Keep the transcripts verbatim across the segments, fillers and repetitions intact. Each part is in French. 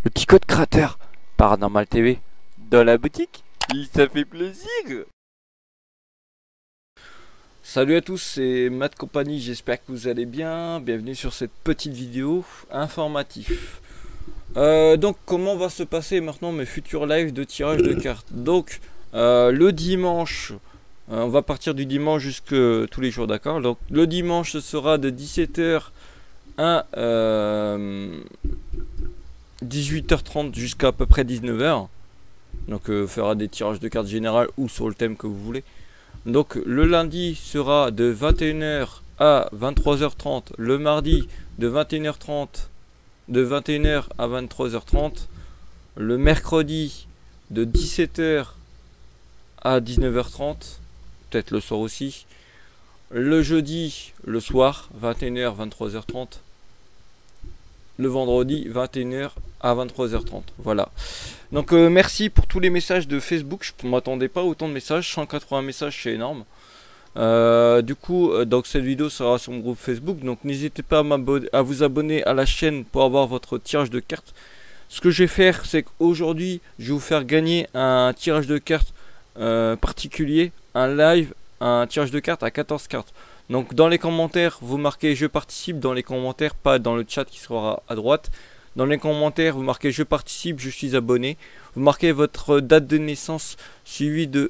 Le petit code créateur Paranormal T V dans la boutique, ça fait plaisir. Salut à tous, c'est Matt Company, j'espère que vous allez bien. Bienvenue sur cette petite vidéo informative. Euh, donc comment va se passer maintenant mes futurs lives de tirage de cartes. Donc euh, le dimanche, euh, on va partir du dimanche jusque tous les jours, d'accord. Donc le dimanche ce sera de dix-sept heures à euh, dix-huit heures trente jusqu'à à peu près dix-neuf heures. Donc euh, on fera des tirages de cartes générales ou sur le thème que vous voulez. Donc le lundi sera de vingt et une heures à vingt-trois heures trente. Le mardi de vingt et une heures trente de vingt et une heures à vingt-trois heures trente. Le mercredi de dix-sept heures à dix-neuf heures trente. Peut-être le soir aussi. Le jeudi, le soir, vingt et une heures, vingt-trois heures trente. Le vendredi, vingt et une heures à vingt-trois heures trente. Voilà. Donc euh, merci pour tous les messages de Facebook. Je ne m'attendais pas à autant de messages. cent quatre-vingts messages, c'est énorme. Euh, du coup, euh, donc cette vidéo sera sur mon groupe Facebook. Donc n'hésitez pas à, à vous abonner à la chaîne pour avoir votre tirage de cartes. Ce que je vais faire, c'est qu'aujourd'hui, je vais vous faire gagner un tirage de cartes euh, particulier. Un live, un tirage de cartes à quatorze cartes. Donc dans les commentaires, vous marquez je participe dans les commentaires, pas dans le chat qui sera à droite. Dans les commentaires, vous marquez je participe, je suis abonné. Vous marquez votre date de naissance suivie de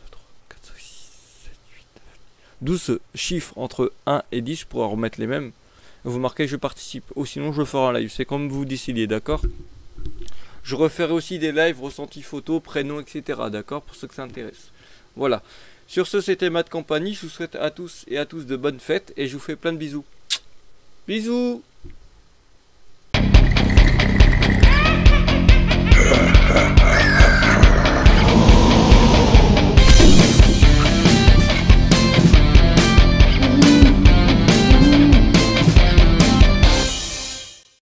douze chiffres entre un et dix pour remettre les mêmes. Vous marquez je participe, ou sinon je ferai un live, c'est comme vous décidez, d'accord. Je referai aussi des lives, ressentis photos, prénoms, et cetera. D'accord, pour ceux que ça intéresse. Voilà. Sur ce, c'était Matt Company. Je vous souhaite à tous et à tous de bonnes fêtes et je vous fais plein de bisous. Bisous.